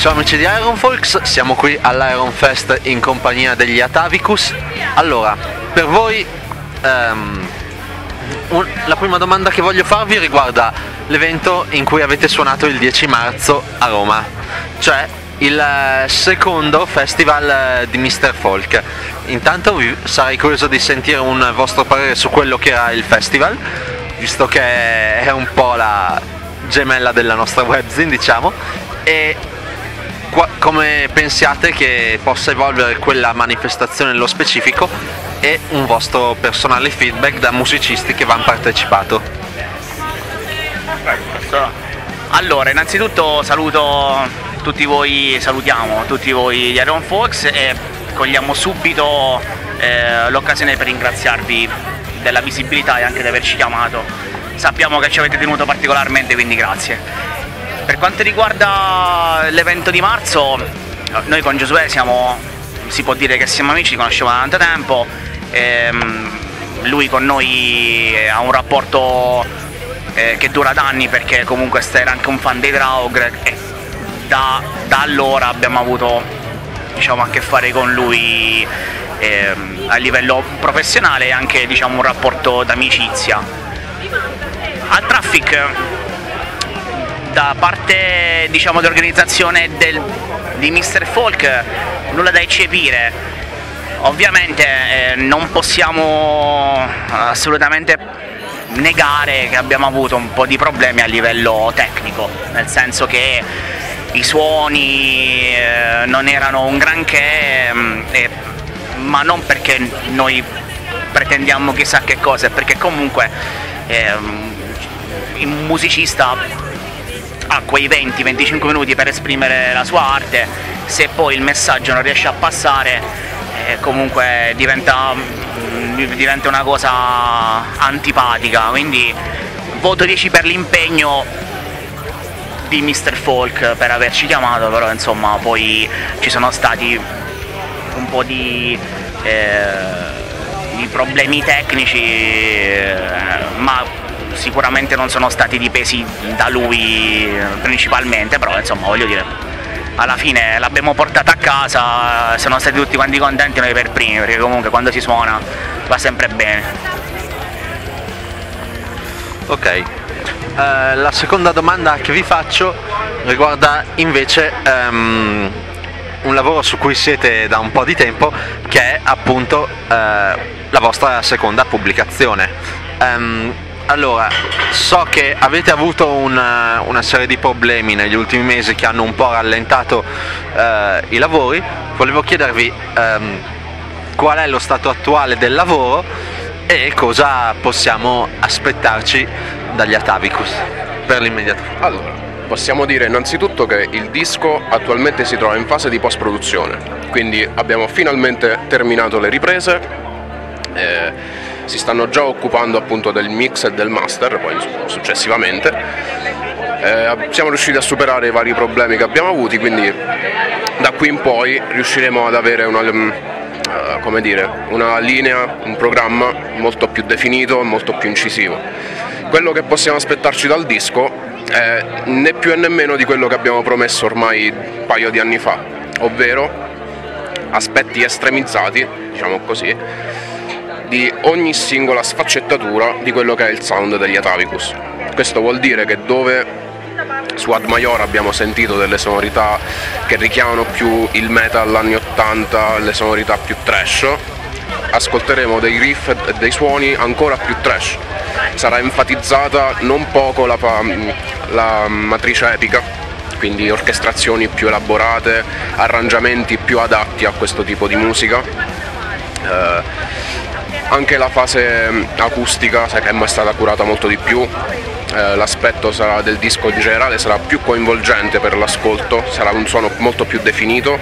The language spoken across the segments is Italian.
Ciao amici di Iron Folks, siamo qui all'Iron Fest in compagnia degli Atavicus. Allora, per voi la prima domanda che voglio farvi riguarda l'evento in cui avete suonato il 10 marzo a Roma, cioè il secondo festival di Mr. Folk. Intanto sarei curioso di sentire un vostro parere su quello che era il festival, visto che è un po' la gemella della nostra webzine, diciamo, e come pensiate che possa evolvere quella manifestazione nello specifico e un vostro personale feedback da musicisti che vi hanno partecipato. Allora, innanzitutto salutiamo tutti voi di Iron Folks e cogliamo subito l'occasione per ringraziarvi della visibilità e anche di averci chiamato. Sappiamo che ci avete tenuto particolarmente, quindi grazie. Per quanto riguarda l'evento di marzo, noi con Giosuè si può dire che siamo amici, ci conosciamo da tanto tempo, lui con noi ha un rapporto che dura da anni, perché comunque era anche un fan dei Draugr e da allora abbiamo avuto, diciamo, a che fare con lui a livello professionale e anche, diciamo, un rapporto d'amicizia. Al Traffic, da parte, diciamo, di organizzazione di Mr. Folk, nulla da eccepire. Ovviamente non possiamo assolutamente negare che abbiamo avuto un po' di problemi a livello tecnico, nel senso che i suoni non erano un granché, ma non perché noi pretendiamo chissà che cosa, perché comunque il musicista ha quei 20-25 minuti per esprimere la sua arte. Se poi il messaggio non riesce a passare, comunque diventa una cosa antipatica. Quindi voto 10 per l'impegno di Mr. Folk per averci chiamato, però insomma poi ci sono stati un po' di problemi tecnici, ma sicuramente non sono stati dipesi da lui principalmente, però insomma, voglio dire, alla fine l'abbiamo portata a casa, sono stati tutti quanti contenti, noi per primi, perché comunque quando si suona va sempre bene. Ok, la seconda domanda che vi faccio riguarda invece un lavoro su cui siete da un po' di tempo, che è appunto la vostra seconda pubblicazione. Allora, so che avete avuto una serie di problemi negli ultimi mesi che hanno un po' rallentato i lavori. Volevo chiedervi qual è lo stato attuale del lavoro e cosa possiamo aspettarci dagli Atavicus per l'immediato futuro. Allora, possiamo dire innanzitutto che il disco attualmente si trova in fase di post-produzione, quindi abbiamo finalmente terminato le riprese. Si stanno già occupando appunto del mix e del master, poi successivamente. Siamo riusciti a superare i vari problemi che abbiamo avuti, quindi da qui in poi riusciremo ad avere una linea, un programma molto più definito e molto più incisivo. Quello che possiamo aspettarci dal disco è né più e nemmeno di quello che abbiamo promesso ormai un paio di anni fa, ovvero aspetti estremizzati, diciamo così, di ogni singola sfaccettatura di quello che è il sound degli Atavicus. Questo vuol dire che dove su Ad Major abbiamo sentito delle sonorità che richiamano più il metal anni 80, le sonorità più trash, ascolteremo dei riff e dei suoni ancora più trash. Sarà enfatizzata non poco la matrice epica, quindi orchestrazioni più elaborate, arrangiamenti più adatti a questo tipo di musica. Anche la fase acustica, che è stata curata molto di più, l'aspetto del disco in generale sarà più coinvolgente per l'ascolto, sarà un suono molto più definito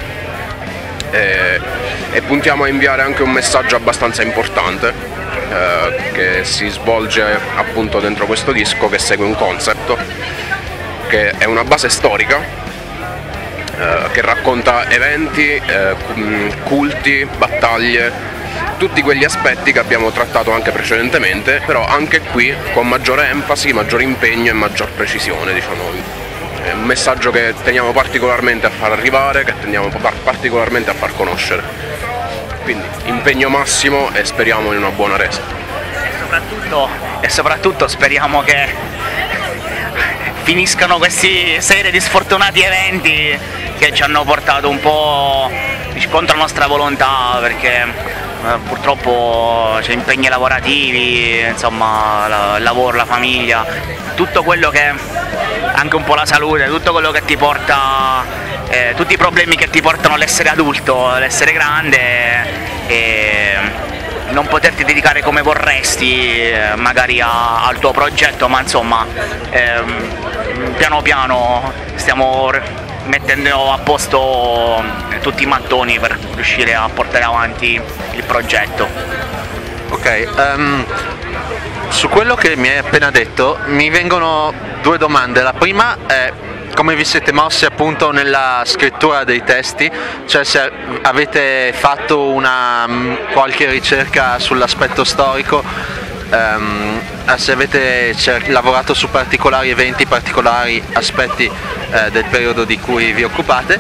e puntiamo a inviare anche un messaggio abbastanza importante che si svolge appunto dentro questo disco, che segue un concept che è una base storica che racconta eventi, culti, battaglie, tutti quegli aspetti che abbiamo trattato anche precedentemente, però anche qui con maggiore enfasi, maggiore impegno e maggior precisione, diciamo. È un messaggio che teniamo particolarmente a far arrivare, che teniamo particolarmente a far conoscere. Quindi impegno massimo e speriamo in una buona resa. E soprattutto speriamo che finiscano questi serie di sfortunati eventi che ci hanno portato un po' contro nostra volontà, perché purtroppo c'è impegni lavorativi, insomma il lavoro, la famiglia, tutto quello che, anche un po' la salute, tutto quello che ti porta, tutti i problemi che ti portano all'essere adulto, all'essere grande e non poterti dedicare come vorresti magari al tuo progetto, ma insomma piano piano stiamo mettendo a posto tutti i mattoni per riuscire a portare avanti il progetto. Ok, su quello che mi hai appena detto mi vengono due domande. La prima è come vi siete mossi appunto nella scrittura dei testi, cioè se avete fatto qualche ricerca sull'aspetto storico, se avete lavorato su particolari eventi, particolari aspetti del periodo di cui vi occupate,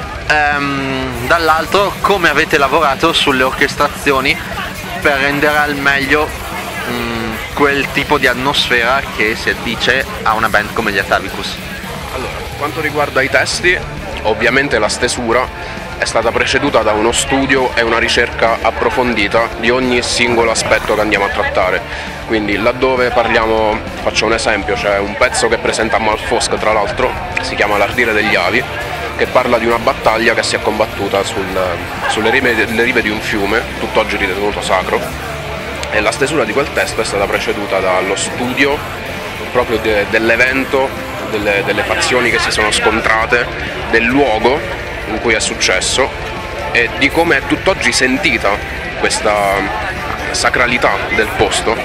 dall'altro come avete lavorato sulle orchestrazioni per rendere al meglio quel tipo di atmosfera che si addice a una band come gli Atavicus. Allora, per quanto riguarda i testi, ovviamente la stesura è stata preceduta da uno studio e una ricerca approfondita di ogni singolo aspetto che andiamo a trattare. Quindi laddove parliamo, faccio un esempio, c'è un pezzo che presenta Malfosk, tra l'altro, si chiama L'ardire degli avi, che parla di una battaglia che si è combattuta sulle rive di un fiume, tutt'oggi ritenuto sacro, e la stesura di quel testo è stata preceduta dallo studio proprio dell'evento, delle fazioni che si sono scontrate, del luogo in cui è successo e di come è tutt'oggi sentita questa sacralità del posto.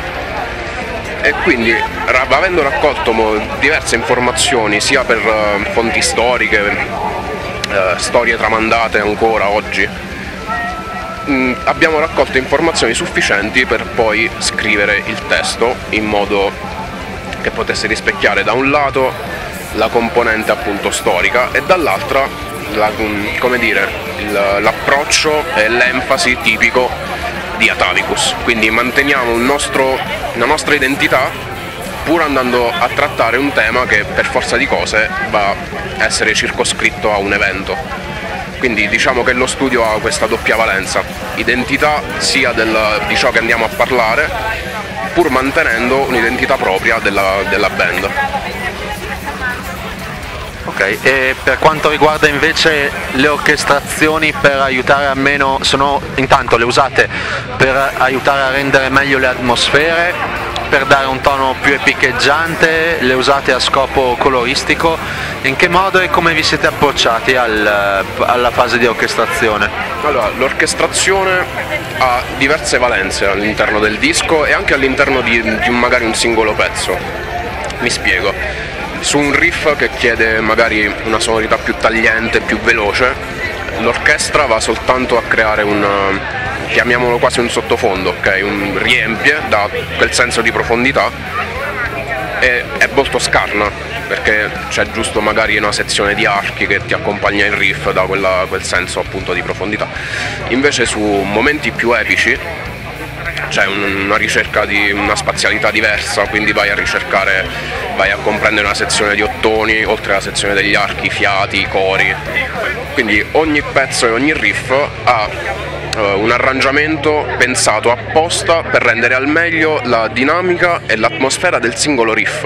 E quindi, avendo raccolto diverse informazioni sia per fonti storiche, storie tramandate ancora oggi, abbiamo raccolto informazioni sufficienti per poi scrivere il testo in modo che potesse rispecchiare da un lato la componente appunto storica e dall'altra l'approccio e l'enfasi tipico di Atavicus. Quindi manteniamo la nostra identità pur andando a trattare un tema che per forza di cose va a essere circoscritto a un evento. Quindi diciamo che lo studio ha questa doppia valenza, identità sia di ciò che andiamo a parlare, pur mantenendo un'identità propria della band. Ok, e per quanto riguarda invece le orchestrazioni, per aiutare almeno, intanto le usate per aiutare a rendere meglio le atmosfere, per dare un tono più epiccheggiante, le usate a scopo coloristico? In che modo e come vi siete approcciati alla fase di orchestrazione? Allora, l'orchestrazione ha diverse valenze all'interno del disco e anche all'interno di magari un singolo pezzo. Mi spiego. Su un riff che chiede magari una sonorità più tagliente, più veloce, l'orchestra va soltanto a creare chiamiamolo quasi un sottofondo, ok? Un riempie, dà quel senso di profondità e è molto scarna, perché c'è giusto magari una sezione di archi che ti accompagna il riff, dà quel senso appunto di profondità. Invece su momenti più epici c'è una ricerca di una spazialità diversa, quindi vai a comprendere una sezione di ottoni, oltre alla sezione degli archi, fiati, cori. Quindi ogni pezzo e ogni riff ha un arrangiamento pensato apposta per rendere al meglio la dinamica e l'atmosfera del singolo riff.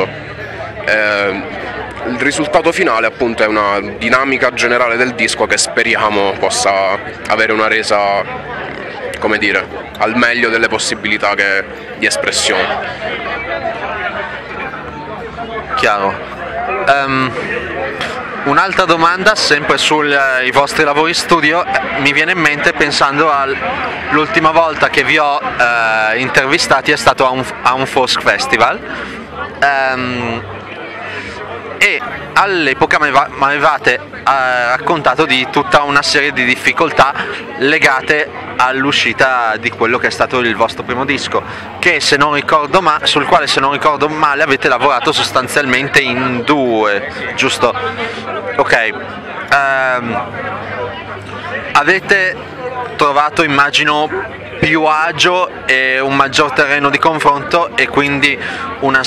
Il risultato finale appunto è una dinamica generale del disco che speriamo possa avere una resa, come dire, al meglio delle possibilità di espressione. Chiaro. Un'altra domanda, sempre sui vostri lavori studio, mi viene in mente pensando all'ultima volta che vi ho intervistati è stato a un folk festival. e all'epoca mi avevate raccontato di tutta una serie di difficoltà legate all'uscita di quello che è stato il vostro primo disco, che sul quale se non ricordo male avete lavorato sostanzialmente in due, giusto? Ok. Avete trovato, immagino, più agio e un maggior terreno di confronto, e quindi un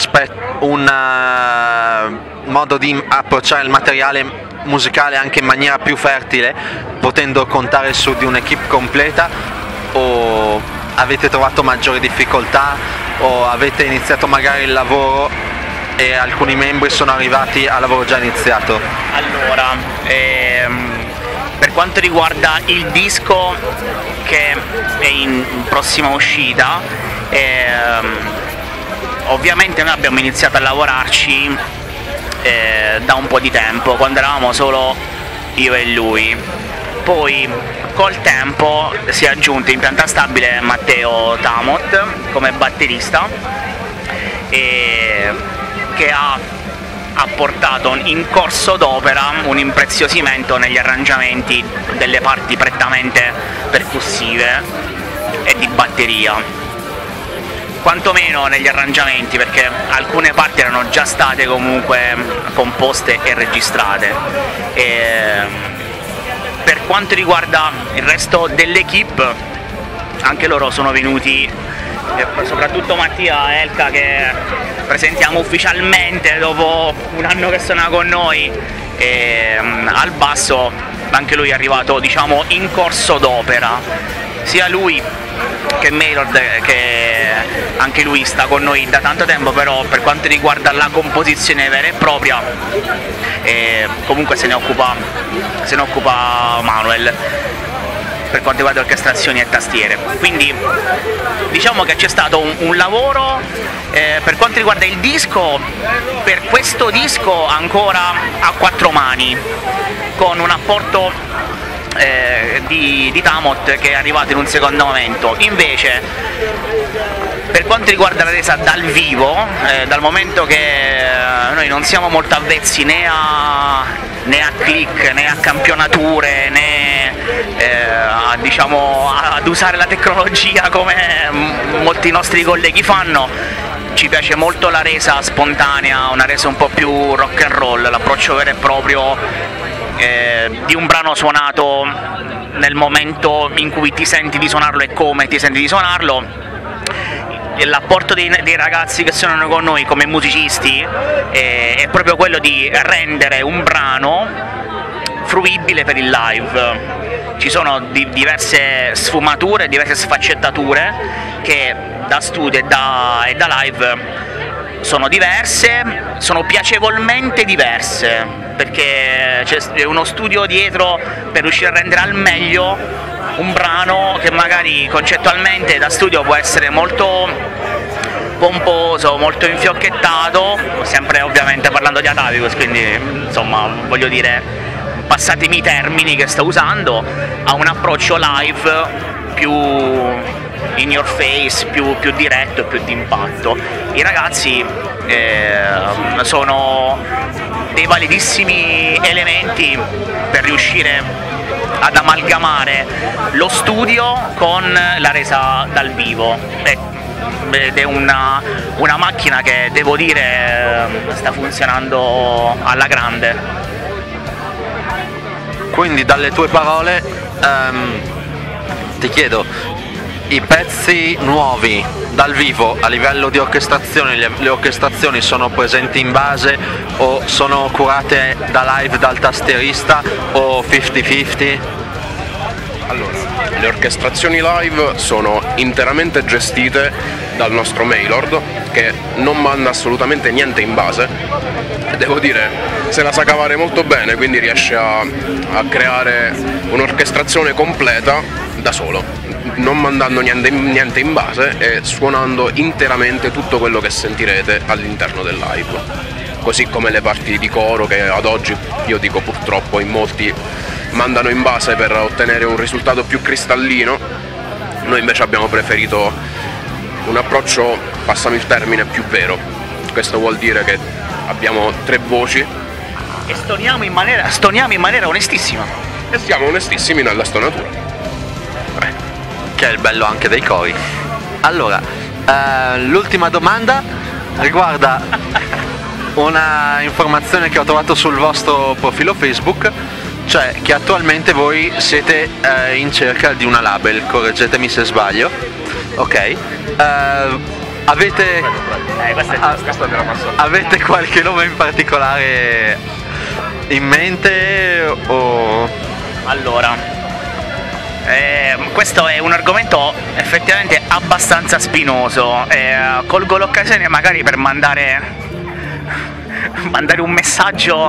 modo di approcciare il materiale musicale anche in maniera più fertile, potendo contare su di un'equipe completa, o avete trovato maggiori difficoltà, o avete iniziato magari il lavoro e alcuni membri sono arrivati al lavoro già iniziato? Allora, per quanto riguarda il disco che è in prossima uscita, ovviamente noi abbiamo iniziato a lavorarci da un po' di tempo, quando eravamo solo io e lui. Poi col tempo si è aggiunto in pianta stabile Matteo Tamot come batterista, che ha portato in corso d'opera un impreziosimento negli arrangiamenti delle parti prettamente percussive e di batteria, quantomeno negli arrangiamenti, perché alcune parti erano già state comunque composte e registrate. Per quanto riguarda il resto dell'equipe, anche loro sono venuti, soprattutto Mattia e Elka, che presentiamo ufficialmente dopo un anno che suona con noi, al basso. Anche lui è arrivato, diciamo, in corso d'opera, sia lui che Maylord, che anche lui sta con noi da tanto tempo, però per quanto riguarda la composizione vera e propria comunque se ne occupa Manuel, per quanto riguarda orchestrazioni e tastiere. Quindi diciamo che c'è stato un lavoro. Per quanto riguarda il disco, per questo disco ancora a quattro mani, con un apporto di Tamot che è arrivato in un secondo momento. Invece per quanto riguarda la resa dal vivo, dal momento che noi non siamo molto avvezzi né a click, né a campionature, né ad usare la tecnologia come molti nostri colleghi fanno, ci piace molto la resa spontanea, una resa un po' più rock and roll, l'approccio vero e proprio di un brano suonato nel momento in cui ti senti di suonarlo e come ti senti di suonarlo. L'apporto dei ragazzi che suonano con noi come musicisti è proprio quello di rendere un brano fruibile per il live. Ci sono diverse sfumature, diverse sfaccettature che da studio e da live sono diverse, sono piacevolmente diverse, perché c'è uno studio dietro per riuscire a rendere al meglio un brano che magari concettualmente da studio può essere molto pomposo, molto infiocchettato, sempre ovviamente parlando di Atavicus, quindi insomma voglio dire, passatemi i termini che sto usando, ha un approccio live più in your face, più diretto e più d'impatto. I ragazzi sono dei validissimi elementi per riuscire ad amalgamare lo studio con la resa dal vivo, ed è una macchina che devo dire sta funzionando alla grande. Quindi dalle tue parole ti chiedo, i pezzi nuovi dal vivo a livello di orchestrazione, le orchestrazioni sono presenti in base o sono curate da live dal tastierista o 50-50? Allora, le orchestrazioni live sono interamente gestite dal nostro Maylord, che non manda assolutamente niente in base. Devo dire, se la sa cavare molto bene, quindi riesce a creare un'orchestrazione completa da solo, non mandando niente in base e suonando interamente tutto quello che sentirete all'interno del live. Così come le parti di coro, che ad oggi, io dico purtroppo, in molti mandano in base per ottenere un risultato più cristallino. Noi invece abbiamo preferito un approccio, passami il termine, più vero. Questo vuol dire che abbiamo 3 voci e stoniamo in maniera onestissima. e siamo onestissimi nella stonatura. Che è il bello anche dei cori. Allora, l'ultima domanda riguarda una informazione che ho trovato sul vostro profilo Facebook, cioè che attualmente voi siete in cerca di una label, correggetemi se sbaglio, ok? Avete qualche nome in particolare in mente o... Allora, questo è un argomento effettivamente abbastanza spinoso. Colgo l'occasione magari per mandare un messaggio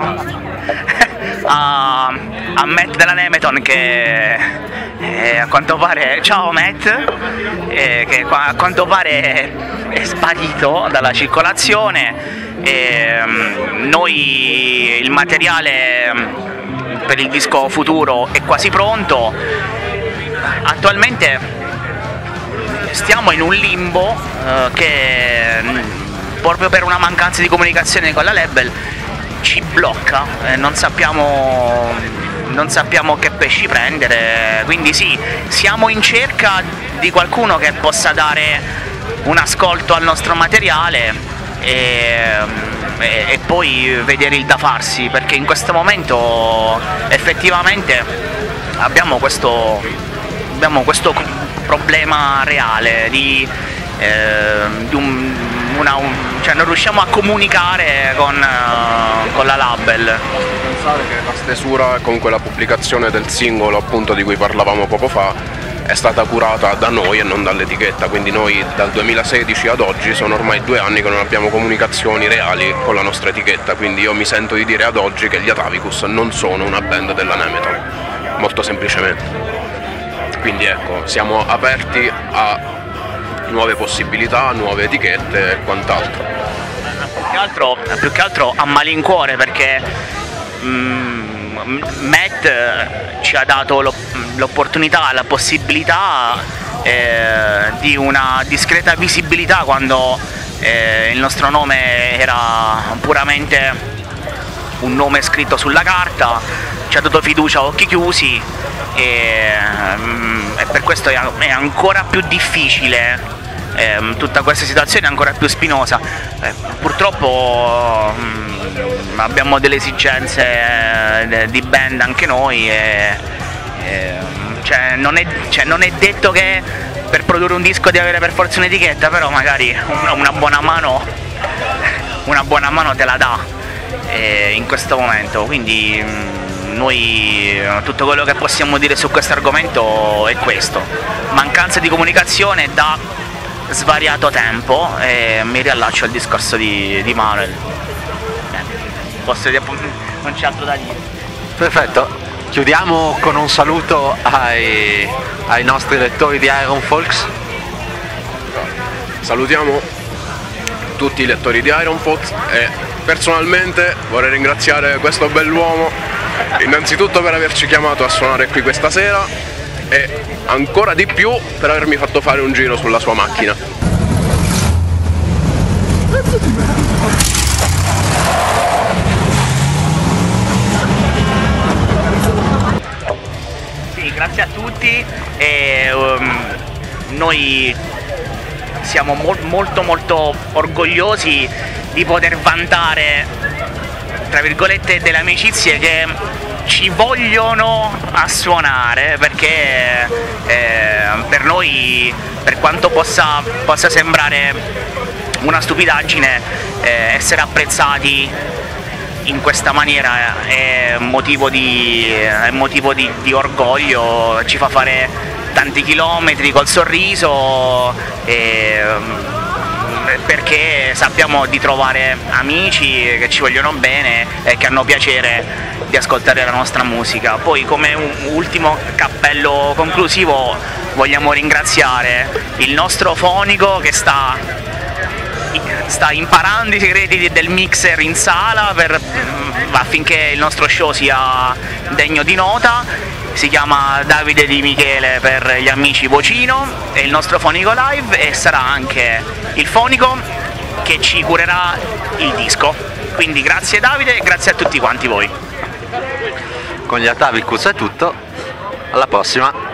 a Matt della Nemeton, che a quanto pare, ciao Matt, che a quanto pare è sparito dalla circolazione. Noi il materiale per il disco futuro è quasi pronto. Attualmente stiamo in un limbo che proprio per una mancanza di comunicazione con la label ci blocca, non sappiamo che pesci prendere, quindi sì, siamo in cerca di qualcuno che possa dare un ascolto al nostro materiale e poi vedere il da farsi, perché in questo momento effettivamente abbiamo questo problema reale cioè non riusciamo a comunicare con la label. Pensare che la stesura e comunque la pubblicazione del singolo, appunto, di cui parlavamo poco fa, è stata curata da noi e non dall'etichetta, quindi noi dal 2016 ad oggi sono ormai 2 anni che non abbiamo comunicazioni reali con la nostra etichetta, quindi io mi sento di dire ad oggi che gli Atavicus non sono una band della Nemeton, molto semplicemente. Quindi ecco, siamo aperti a nuove possibilità, nuove etichette e quant'altro. Più che altro a malincuore, perché Matt ci ha dato l'opportunità, la possibilità di una discreta visibilità quando il nostro nome era puramente un nome scritto sulla carta, ci ha dato fiducia a occhi chiusi e per questo è ancora più difficile. Tutta questa situazione è ancora più spinosa. Purtroppo abbiamo delle esigenze di band anche noi cioè non è detto che per produrre un disco devi avere per forza un'etichetta, però magari una buona mano te la dà in questo momento, quindi noi tutto quello che possiamo dire su questo argomento è questo: mancanza di comunicazione da svariato tempo, e mi riallaccio al discorso di Manuel. Non c'è altro da dire. Perfetto, chiudiamo con un saluto ai nostri lettori di Iron Folks. Salutiamo tutti i lettori di Iron Folks e personalmente vorrei ringraziare questo bell'uomo innanzitutto per averci chiamato a suonare qui questa sera e ancora di più per avermi fatto fare un giro sulla sua macchina. Sì, grazie a tutti e noi siamo molto orgogliosi di poter vantare, tra virgolette, delle amicizie che ci vogliono a suonare, perché per noi, per quanto possa sembrare una stupidaggine, essere apprezzati in questa maniera è motivo di orgoglio, ci fa fare tanti chilometri col sorriso perché sappiamo di trovare amici che ci vogliono bene e che hanno piacere di ascoltare la nostra musica. Poi, come un ultimo cappello conclusivo, vogliamo ringraziare il nostro fonico che sta imparando i segreti del mixer in sala affinché il nostro show sia degno di nota. Si chiama Davide Di Michele per gli amici Vocino, è il nostro fonico live e sarà anche il fonico che ci curerà il disco. quindi grazie Davide e grazie a tutti quanti voi. Con gli Atavicus è tutto, alla prossima.